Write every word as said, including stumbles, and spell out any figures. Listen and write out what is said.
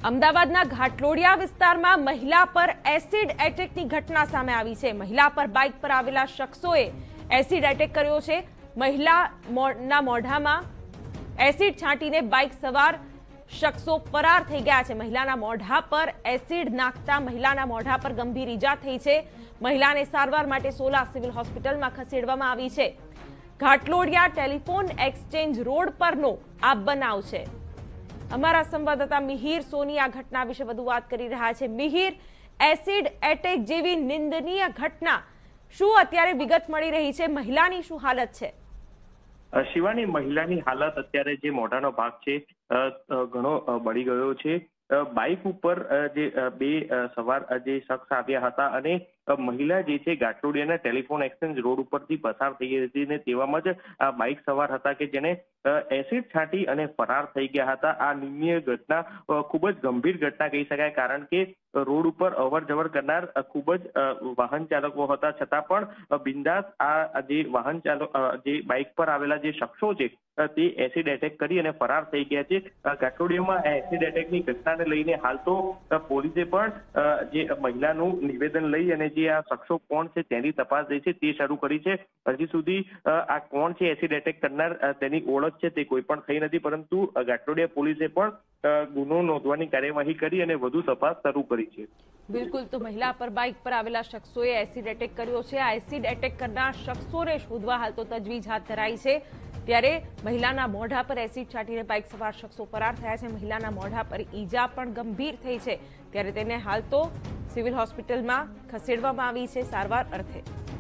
અમદાવાદના ઘાટલોડિયા વિસ્તારમાં મહિલા પર એસિડ એટેકની ઘટના સામે આવી છે। મહિલા પર બાઇક પર આવેલા શખ્સોએ એસિડ એટેક કર્યો છે। મહિલાના મોઢામાં એસિડ છાંટીને બાઇક સવાર શખ્સો ફરાર થઈ ગયા છે। મહિલાના મોઢા પર એસિડ નાખતા મહિલાના મોઢા પર ગંભીર ઈજા થઈ છે। મહિલાને સારવાર માટે સોલા સિવિલ હોસ્પિટલમાં ખસેડવામાં આવી છે। ઘાટલોડિયા ટેલિફોન એક્સચેન્જ રોડ પરનો આ બનાવ છે। અમારા સંવાદદાતા મિહિર સોની આ ઘટના વિશે વધુ વાત કરી રહ્યા છે। મિહિર, એસિડ એટેક જેવી નિંદનીય ઘટના, શું અત્યારે વિગત મળી રહી છે? મહિલાની શું હાલત છે? શિવાની, મહિલાની હાલત અત્યારે જે મોઢાનો ભાગ છે ઘણો બળી ગયો છે। બાઇક ઉપર જે બે સવાર જે શખ્સ આવ્યા હતા અને મહિલા જે છે ઘાટલોડિયાના ટેલિફોન એક્સચેન્જ રોડ ઉપરથી પસાર થઈ હતી ને તેવામાં જ આ બાઇક સવાર હતા કે જેને એસિડ છાંટી અને ફરાર થઈ ગયા હતા। આ નિંદનીય ઘટના ખૂબ જ ગંભીર ઘટના કહી શકાય, કારણ કે રોડ ઉપર અવર જવર કરનાર ખૂબ જ વાહન ચાલકો હતા, છતાં પણ બિંદાસ આ જે વાહન ચાલક જે બાઇક પર આવેલા જે શખ્સો છે તે એસિડ એટેક કરી અને ફરાર થઈ ગયા છે। ઘાટલોડિયામાં એસિડ એટેકની ઘટનાને લઈને હાલ તો પોલીસે પણ જે મહિલાનું નિવેદન લઈ અને જે આ શખ્સો કોણ છે તેની તપાસ જે છે તે શરૂ કરી છે। હજી સુધી આ કોણ છે એસિડ એટેક કરનાર તેની ઓળખ છે તે કોઈ પણ થઈ નથી, પરંતુ ઘાટલોડિયા પોલીસે પણ ગુનો નોંધવાની કાર્યવાહી કરી અને વધુ તપાસ શરૂ કરી છે। બિલકુલ, તો મહિલા પર બાઇક પર આવેલા શખ્સોએ એસિડ એટેક કર્યો છે। આ એસિડ એટેક કરનાર શખ્સોને શોધવા હાલ તો તજવીજ હાથ ધરાઈ છે। ત્યારે મહિલાના મોઢા પર એસિડ છાંટીને બાઇક સવાર શખ્સો ફરાર થયા છે। મહિલાના મોઢા પર ઈજા પણ ગંભીર થઈ છે, ત્યારે તેને હાલ તો સિવિલ હોસ્પિટલમાં ખસેડવામાં આવી છે સારવાર અર્થે।